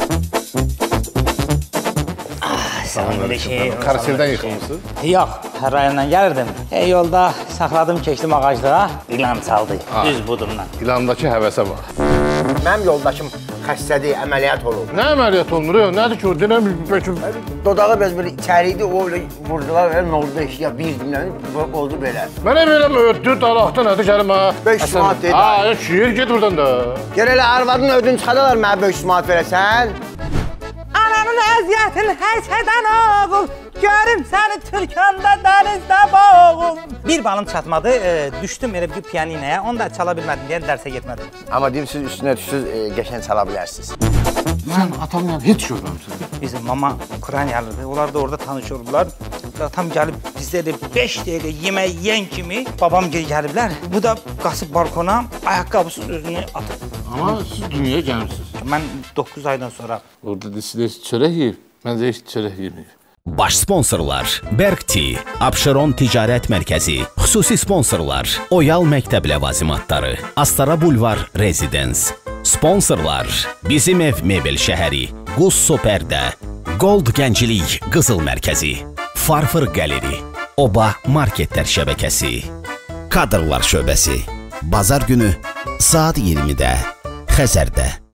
Selamünaleyküm. Karuseldən yıxılmışsın? Yox, rayondan gəlirdim. Yolda saxladım, keçdim ağaclığa. İlan çaldı, düz budumdan. İlandakı həvəsə bax. Mənim yoldaşım xəstədir, əməliyyat olub. Nə əməliyyat olmur ya? Nədir ki o? Denəm bəlkə... Dodağı biraz böyle içəriydi, o öyle vurdular və nə oldu eşya bir gündən oldu belə. Mənə belə ötdü, daraqda nədir gəlim ha? 500 manat dedi. Haa, şiir get buradan da. Gəl elə arvadın ödünç xadalar mənə 500 manat verəsən. Ananın əziyyətin həsədən oğul, görüm səni Türkanda dənizdə boğul. Bir balım çatmadı, düşdüm elə bir piyaninaya, onu da çala bilmədim deyə dərsə getmədim. Amma deyim, siz üstünə düşsüz, qəşən çala bilərsiniz. Mən atamla heç görməmişəm. Bizim mama Ukraynalıdır, onlar da orada tanış oldular. Atam gəlib bizdə 5 dəqiqə yemək yeyən kimi babam geri gəliblər. Bu da qaçıb balkona, ayaqqabısız özünü atıb. Amma siz dünyaya gəlmişsiniz. Mən 9 aydan sonra. Orada disilir çörək yiyib, məncə heç çörək yeməyib. Baş sponsorlar Berk Tea, Abşeron Ticarət Mərkəzi, xüsusi sponsorlar Oyal Məktəb ləvazimatları, Astara Bulvar Residence, sponsorlar Bizim Ev Mebel Şəhəri, Qusso Pərdə, Gold Gənclik Qızıl Mərkəzi, Farfır Qaleri, Oba Marketlər Şəbəkəsi, Kadrlar Şöbəsi, Bazar günü saat 20-də Xəzərdə.